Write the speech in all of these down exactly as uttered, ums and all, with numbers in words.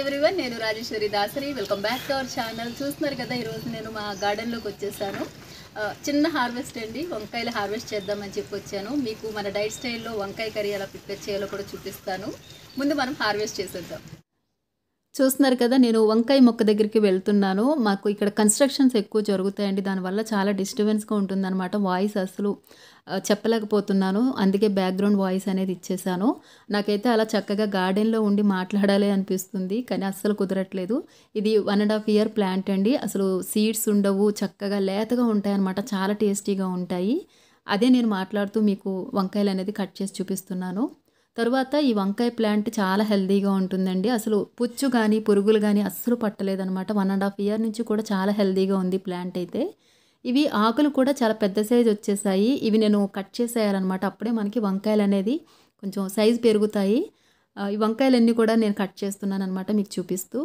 Everyone, నేను Rajeshwari Dasari. Welcome back to our channel. చూస్తున్నారు కదా, ఈరోజు నేను మా గార్డెన్లోకి వచ్చేసాను. చిన్న హార్వెస్ట్ అండి, వంకాయలు హార్వెస్ట్ చేద్దామని చెప్పి వచ్చాను. మీకు మన డైట్ స్టైల్లో వంకాయ కర్రీ ఎలా ప్రిపేర్ చేయాలో కూడా చూపిస్తాను. ముందు మనం హార్వెస్ట్ చేసేద్దాం. చూస్తున్నారు కదా, నేను వంకాయ మొక్క దగ్గరికి వెళ్తున్నాను. మాకు ఇక్కడ కన్స్ట్రక్షన్స్ ఎక్కువ జరుగుతాయండి, దానివల్ల చాలా డిస్టర్బెన్స్గా ఉంటుందన్నమాట. వాయిస్ అసలు చెప్పలేకపోతున్నాను, అందుకే బ్యాక్గ్రౌండ్ వాయిస్ అనేది ఇచ్చేసాను. నాకైతే అలా చక్కగా గార్డెన్లో ఉండి మాట్లాడాలి అనిపిస్తుంది, కానీ అస్సలు కుదరట్లేదు. ఇది one and half year plant అండి. అసలు సీడ్స్ ఉండవు, చక్కగా లేతగా ఉంటాయి అన్నమాట, చాలా టేస్టీగా ఉంటాయి. అదే నేను మాట్లాడుతూ మీకు వంకాయలు అనేది కట్ చేసి చూపిస్తున్నాను. తరువాత ఈ వంకాయ ప్లాంట్ చాలా హెల్దీగా ఉంటుందండి. అసలు పుచ్చు కానీ పురుగులు కానీ అస్సలు పట్టలేదన్నమాట. వన్ అండ్ హాఫ్ ఇయర్ నుంచి కూడా చాలా హెల్దీగా ఉంది ప్లాంట్ అయితే. ఇవి ఆకులు కూడా చాలా పెద్ద సైజు వచ్చేసాయి. ఇవి నేను కట్ చేసేయాలన్నమాట, అప్పుడే మనకి వంకాయలు అనేది కొంచెం సైజు పెరుగుతాయి. ఈ వంకాయలన్నీ కూడా నేను కట్ చేస్తున్నాను అనమాట, మీకు చూపిస్తూ.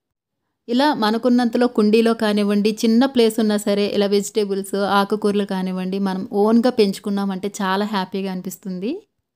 ఇలా మనకున్నంతలో కుండీలో కానివ్వండి, చిన్న ప్లేస్ ఉన్నా సరే ఇలా వెజిటేబుల్స్ ఆకుకూరలు కానివ్వండి మనం ఓన్గా పెంచుకున్నామంటే చాలా హ్యాపీగా అనిపిస్తుంది.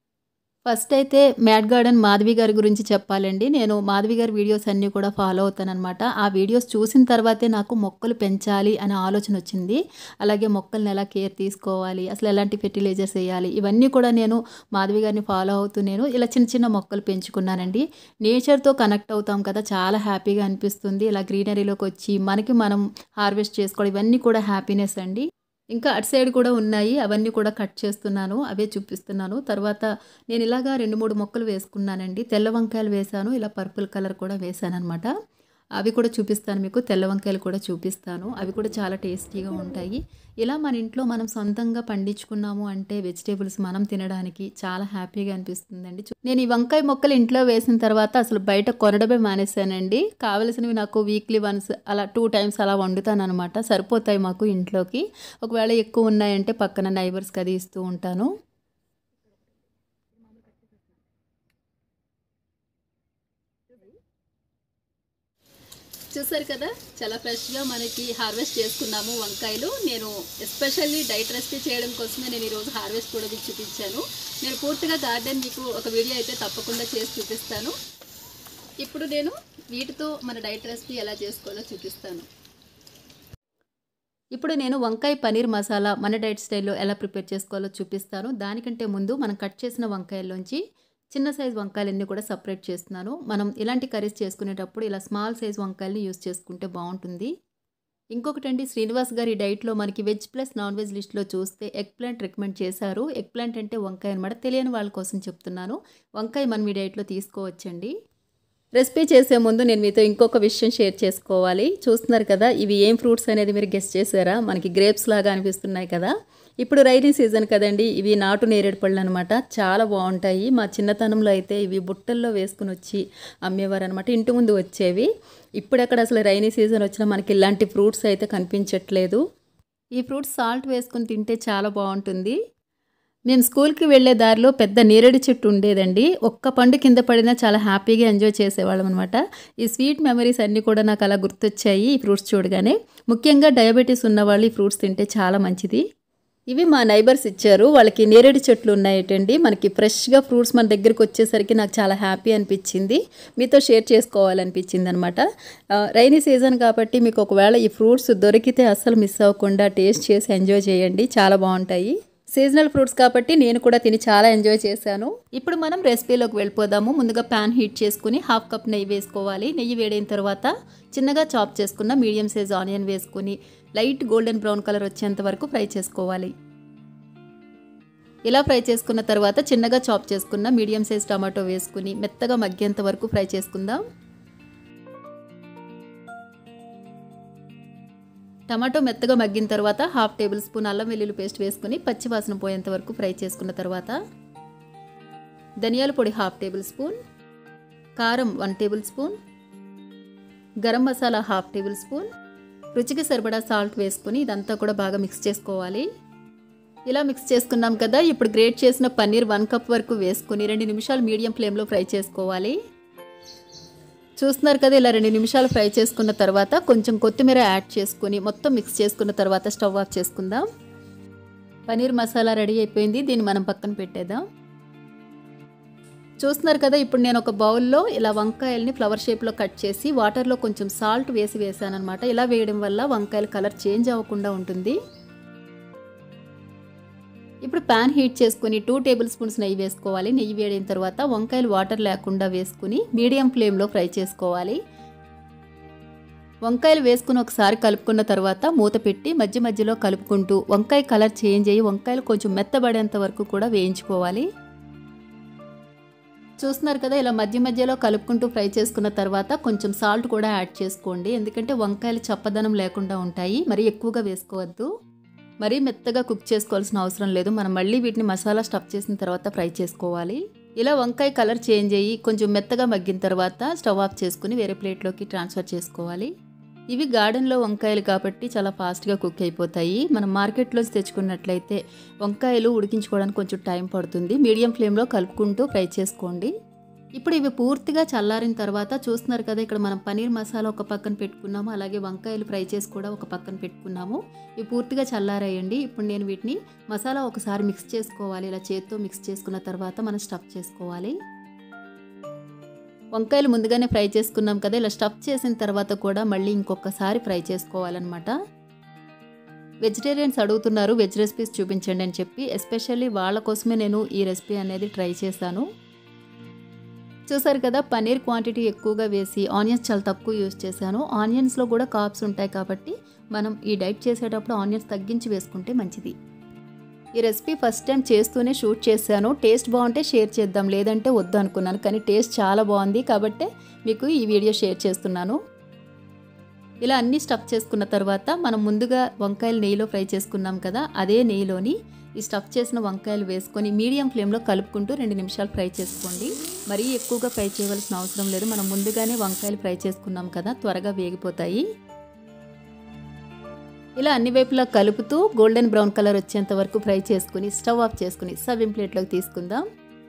ఫస్ట్ అయితే మ్యాట్ గార్డెన్ మాధవి గారి గురించి చెప్పాలండి. నేను మాధవి గారి వీడియోస్ అన్నీ కూడా ఫాలో అవుతానన్నమాట. ఆ వీడియోస్ చూసిన తర్వాతే నాకు మొక్కలు పెంచాలి అనే ఆలోచన వచ్చింది. అలాగే మొక్కల్ని ఎలా కేర్ తీసుకోవాలి, అసలు ఎలాంటి ఫెర్టిలైజర్స్ వేయాలి, ఇవన్నీ కూడా నేను మాధవి గారిని ఫాలో అవుతూ నేను ఇలా చిన్న చిన్న మొక్కలు పెంచుకున్నానండి. నేచర్తో కనెక్ట్ అవుతాం కదా, చాలా హ్యాపీగా అనిపిస్తుంది. ఇలా గ్రీనరీలోకి వచ్చి మనకి మనం హార్వెస్ట్ చేసుకోవడం, ఇవన్నీ కూడా హ్యాపీనెస్ అండి. ఇంకా అటు సైడ్ కూడా ఉన్నాయి, అవన్నీ కూడా కట్ చేస్తున్నాను, అవే చూపిస్తున్నాను. తర్వాత నేను ఇలాగా రెండు మూడు మొక్కలు వేసుకున్నానండి. తెల్ల వంకాయలు వేశాను, ఇలా పర్పుల్ కలర్ కూడా వేశాను అనమాట. అవి కూడా చూపిస్తాను మీకు. తెల్ల వంకాయలు కూడా చూపిస్తాను, అవి కూడా చాలా టేస్టీగా ఉంటాయి. ఇలా మన ఇంట్లో మనం సొంతంగా పండించుకున్నాము అంటే వెజిటేబుల్స్ మనం తినడానికి చాలా హ్యాపీగా అనిపిస్తుందండి. నేను ఈ వంకాయ మొక్కలు ఇంట్లో వేసిన తర్వాత అసలు బయట కొనడమే మానేశానండి. కావలసినవి నాకు వీక్లీ వన్స్ అలా టూ టైమ్స్ అలా వండుతాను అనమాట, సరిపోతాయి మాకు ఇంట్లోకి. ఒకవేళ ఎక్కువ ఉన్నాయంటే పక్కన నైబర్స్కి అది ఇస్తూ ఉంటాను. చూసారు కదా, చాలా ఫ్రెష్గా మనకి హార్వెస్ట్ చేసుకున్నాము వంకాయలు. నేను ఎస్పెషల్లీ డైట్ రెసిపీ చేయడం కోసమే నేను ఈరోజు హార్వెస్ట్ కూడా మీకు చూపించాను. నేను పూర్తిగా గార్డెన్ మీకు ఒక వీడియో అయితే తప్పకుండా చేసి చూపిస్తాను. ఇప్పుడు నేను వీటితో మన డైట్ రెసిపీ ఎలా చేసుకోవాలో చూపిస్తాను. ఇప్పుడు నేను వంకాయ పనీర్ మసాలా మన డైట్ స్టైల్లో ఎలా ప్రిపేర్ చేసుకోవాలో చూపిస్తాను. దానికంటే ముందు మనం కట్ చేసిన వంకాయల్లోంచి చిన్న సైజు వంకాయలన్నీ కూడా సపరేట్ చేస్తున్నాను. మనం ఇలాంటి కర్రీస్ చేసుకునేటప్పుడు ఇలా స్మాల్ సైజ్ వంకాయల్ని యూస్ చేసుకుంటే బాగుంటుంది. ఇంకొకటండి, శ్రీనివాస్ గారి డైట్లో మనకి వెజ్ ప్లస్ నాన్ వెజ్ లిస్ట్లో చూస్తే ఎగ్ ప్లాంట్ రికమెండ్ చేశారు. ఎగ్ ప్లాంట్ అంటే వంకాయ అనమాట, తెలియని వాళ్ళ కోసం చెప్తున్నాను. వంకాయ మనం మీ డైట్లో తీసుకోవచ్చండి. రెసిపీ చేసే ముందు నేను మీతో ఇంకొక విషయం షేర్ చేసుకోవాలి. చూస్తున్నారు కదా, ఇవి ఏం ఫ్రూట్స్ అనేది మీరు గెస్ చేశారా? మనకి గ్రేప్స్ లాగా అనిపిస్తున్నాయి కదా. ఇప్పుడు రైనీ సీజన్ కదండి, ఇవి నాటు నేరేడు పళ్ళు అనమాట, చాలా బాగుంటాయి. మా చిన్నతనంలో అయితే ఇవి బుట్టల్లో వేసుకుని వచ్చి అమ్మేవారు అనమాట, ఇంటి ముందు వచ్చేవి. ఇప్పుడెక్కడ అసలు రైనీ సీజన్ వచ్చినా మనకి ఇలాంటి ఫ్రూట్స్ అయితే కనిపించట్లేదు. ఈ ఫ్రూట్స్ సాల్ట్ వేసుకుని తింటే చాలా బాగుంటుంది. మేము స్కూల్కి వెళ్ళే దారిలో పెద్ద నేరేడు చెట్టు ఉండేదండి. ఒక్క పండు కింద పడినా చాలా హ్యాపీగా ఎంజాయ్ చేసేవాళ్ళం అనమాట. ఈ స్వీట్ మెమరీస్ అన్నీ కూడా నాకు అలా గుర్తొచ్చాయి ఈ ఫ్రూట్స్ చూడగానే. ముఖ్యంగా డయాబెటీస్ ఉన్నవాళ్ళు ఈ ఫ్రూట్స్ తింటే చాలా మంచిది. ఇవి మా నైబర్స్ ఇచ్చారు, వాళ్ళకి నేరేడు చెట్లు ఉన్నాయటండి. మనకి ఫ్రెష్గా ఫ్రూట్స్ మన దగ్గరికి వచ్చేసరికి నాకు చాలా హ్యాపీ అనిపించింది, మీతో షేర్ చేసుకోవాలనిపించింది అనమాట. రైనీ సీజన్ కాబట్టి మీకు ఒకవేళ ఈ ఫ్రూట్స్ దొరికితే అస్సలు మిస్ అవ్వకుండా టేస్ట్ చేసి ఎంజాయ్ చేయండి, చాలా బాగుంటాయి. సీజనల్ ఫ్రూట్స్ కాబట్టి నేను కూడా తిని చాలా ఎంజాయ్ చేశాను. ఇప్పుడు మనం రెసిపీలోకి వెళ్ళిపోదాము. ముందుగా ప్యాన్ హీట్ చేసుకుని హాఫ్ కప్ నెయ్యి వేసుకోవాలి. నెయ్యి వేడైన తర్వాత చిన్నగా చాప్ చేసుకున్న మీడియం సైజ్ ఆనియన్ వేసుకుని లైట్ గోల్డెన్ బ్రౌన్ కలర్ వచ్చేంత వరకు ఫ్రై చేసుకోవాలి. ఇలా ఫ్రై చేసుకున్న తర్వాత చిన్నగా చాప్ చేసుకున్న మీడియం సైజ్ టమాటో వేసుకుని మెత్తగా మగ్గేంత వరకు ఫ్రై చేసుకుందాం. టమాటో మెత్తగా మగ్గిన తర్వాత హాఫ్ టేబుల్ స్పూన్ అల్లం వెల్లుల్లి పేస్ట్ వేసుకుని పచ్చివాసన పోయేంత వరకు ఫ్రై చేసుకున్న తర్వాత ధనియాల పొడి హాఫ్ టేబుల్ స్పూన్, కారం one tablespoon, garam masala half tablespoon, రుచికి సరిపడా సాల్ట్ వేసుకుని ఇదంతా కూడా బాగా మిక్స్ చేసుకోవాలి. ఇలా మిక్స్ చేసుకున్నాం కదా, ఇప్పుడు గ్రేట్ చేసిన పన్నీర్ వన్ కప్ వరకు వేసుకుని రెండు నిమిషాలు మీడియం ఫ్లేమ్లో ఫ్రై చేసుకోవాలి. చూస్తున్నారు కదా, ఇలా రెండు నిమిషాలు ఫ్రై చేసుకున్న తర్వాత కొంచెం కొత్తిమీర యాడ్ చేసుకుని మొత్తం మిక్స్ చేసుకున్న తర్వాత స్టవ్ ఆఫ్ చేసుకుందాం. పన్నీర్ మసాలా రెడీ అయిపోయింది, దీన్ని మనం పక్కన పెట్టేద్దాం. చూస్తున్నారు కదా, ఇప్పుడు నేను ఒక బౌల్లో ఇలా వంకాయల్ని ఫ్లవర్ షేప్లో కట్ చేసి వాటర్లో కొంచెం సాల్ట్ వేసి వేసాను అనమాట. ఇలా వేయడం వల్ల వంకాయల కలర్ చేంజ్ అవ్వకుండా ఉంటుంది. ఇప్పుడు ప్యాన్ హీట్ చేసుకుని టూ టేబుల్ స్పూన్స్ నెయ్యి వేసుకోవాలి. నెయ్యి వేడిన తర్వాత వంకాయలు వాటర్ లేకుండా వేసుకుని మీడియం ఫ్లేమ్లో ఫ్రై చేసుకోవాలి. వంకాయలు వేసుకుని ఒకసారి కలుపుకున్న తర్వాత మూత పెట్టి మధ్య మధ్యలో కలుపుకుంటూ వంకాయ కలర్ చేంజ్ అయ్యి వంకాయలు కొంచెం మెత్తబడేంత వరకు కూడా వేయించుకోవాలి. చూస్తున్నారు కదా, ఇలా మధ్య మధ్యలో కలుపుకుంటూ ఫ్రై చేసుకున్న తర్వాత కొంచెం సాల్ట్ కూడా యాడ్ చేసుకోండి. ఎందుకంటే వంకాయలు చప్పదనం లేకుండా ఉంటాయి. మరీ ఎక్కువగా వేసుకోవద్దు. మరీ మెత్తగా కుక్ చేసుకోవాల్సిన అవసరం లేదు. మనం మళ్ళీ వీటిని మసాలా స్టఫ్ చేసిన తర్వాత ఫ్రై చేసుకోవాలి. ఇలా వంకాయ కలర్ చేంజ్ అయ్యి కొంచెం మెత్తగా మగ్గిన తర్వాత స్టవ్ ఆఫ్ చేసుకుని వేరే ప్లేట్లోకి ట్రాన్స్ఫర్ చేసుకోవాలి. ఇవి గార్డెన్లో వంకాయలు కాబట్టి చాలా ఫాస్ట్గా కుక్ అయిపోతాయి. మనం మార్కెట్లోంచి తెచ్చుకున్నట్లయితే వంకాయలు ఉడికించుకోవడానికి కొంచెం టైం పడుతుంది. మీడియం ఫ్లేమ్లో కలుపుకుంటూ ఫ్రై చేసుకోండి. ఇప్పుడు ఇవి పూర్తిగా చల్లారిన తర్వాత చూస్తున్నారు కదా, ఇక్కడ మనం పనీర్ మసాలా ఒక పక్కన పెట్టుకున్నాము, అలాగే వంకాయలు ఫ్రై చేసి కూడా ఒక పక్కన పెట్టుకున్నాము. ఇవి పూర్తిగా చల్లారాయండి. ఇప్పుడు నేను వీటిని మసాలా ఒకసారి మిక్స్ చేసుకోవాలి. ఇలా చేత్తో మిక్స్ చేసుకున్న తర్వాత మనం స్టఫ్ చేసుకోవాలి. వంకాయలు ముందుగానే ఫ్రై చేసుకున్నాం కదా, ఇలా స్టఫ్ చేసిన తర్వాత కూడా మళ్ళీ ఇంకొకసారి ఫ్రై చేసుకోవాలన్నమాట. వెజిటేరియన్స్ అడుగుతున్నారు వెజ్ రెసిపీస్ చూపించండి అని చెప్పి, ఎస్పెషల్లీ వాళ్ళ కోసమే నేను ఈ రెసిపీ అనేది ట్రై చేశాను. చూసారు కదా, పన్నీర్ క్వాంటిటీ ఎక్కువగా వేసి ఆనియన్స్ చాలా తక్కువ యూజ్ చేశాను. ఆనియన్స్లో కూడా కార్బ్స్ ఉంటాయి కాబట్టి మనం ఈ డైట్ చేసేటప్పుడు ఆనియన్స్ తగ్గించి వేసుకుంటే మంచిది. ఈ రెసిపీ ఫస్ట్ టైం చేస్తూనే షూట్ చేశాను. టేస్ట్ బాగుంటే షేర్ చేద్దాం, లేదంటే వద్దు అనుకున్నాను. కానీ టేస్ట్ చాలా బాగుంది కాబట్టి మీకు ఈ వీడియో షేర్ చేస్తున్నాను. ఇలా అన్నీ స్టఫ్ చేసుకున్న తర్వాత మనం ముందుగా వంకాయలు నెయ్యిలో ఫ్రై చేసుకున్నాం కదా, అదే నెయ్యిలోని ఈ స్టఫ్ చేసిన వంకాయలు వేసుకొని మీడియం ఫ్లేమ్లో కలుపుకుంటూ రెండు నిమిషాలు ఫ్రై చేసుకోండి. మరీ ఎక్కువగా ఫ్రై చేయవలసిన అవసరం లేదు. మనం ముందుగానే వంకాయలు ఫ్రై చేసుకున్నాం కదా, త్వరగా వేగిపోతాయి. ఇలా అన్ని వైపులా కలుపుతూ గోల్డెన్ బ్రౌన్ కలర్ వచ్చేంత వరకు ఫ్రై చేసుకుని స్టవ్ ఆఫ్ చేసుకుని సర్వింగ్ ప్లేట్లోకి తీసుకుందాం.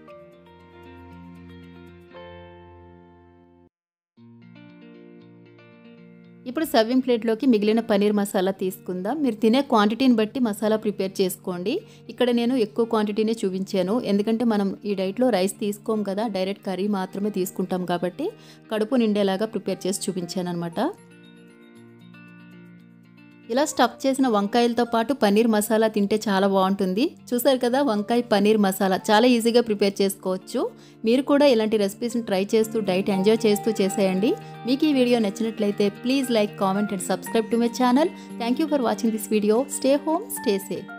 ఇప్పుడు సర్వింగ్ ప్లేట్లోకి మిగిలిన పనీర్ మసాలా తీసుకుందాం. మీరు తినే క్వాంటిటీని బట్టి మసాలా ప్రిపేర్ చేసుకోండి. ఇక్కడ నేను ఎక్కువ క్వాంటిటీనే చూపించాను, ఎందుకంటే మనం ఈ డైట్లో రైస్ తీసుకోం కదా, డైరెక్ట్ కర్రీ మాత్రమే తీసుకుంటాం కాబట్టి కడుపు నిండేలాగా ప్రిపేర్ చేసి చూపించాను అనమాట. ఇలా స్టఫ్ చేసిన వంకాయలతో పాటు పన్నీర్ మసాలా తింటే చాలా బాగుంటుంది. చూసారు కదా, వంకాయ పన్నీర్ మసాలా చాలా ఈజీగా ప్రిపేర్ చేసుకోవచ్చు. మీరు కూడా ఇలాంటి రెసిపీస్ని ట్రై చేస్తూ డైట్ ఎంజాయ్ చేస్తూ చేసేయండి. మీకు ఈ వీడియో నచ్చినట్లయితే please like, comment and subscribe to my channel. Thank you for watching this video. Stay home, stay safe.